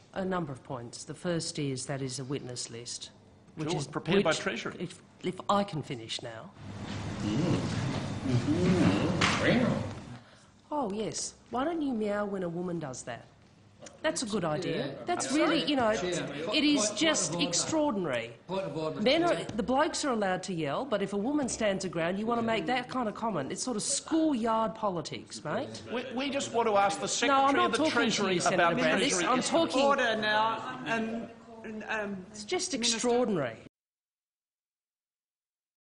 A number of points. The first is that is a witness list, which Sure, is prepared by Treasury. If I can finish now. Oh yes. Why don't you meow when a woman does that? That's a good idea. That's really, you know, it is just extraordinary. The blokes are allowed to yell, but if a woman stands her ground, you want to make that kind of comment. It's sort of schoolyard politics, mate. We just want to ask the Secretary of the Treasury about Treasury. I'm talking... Order now. It's just extraordinary.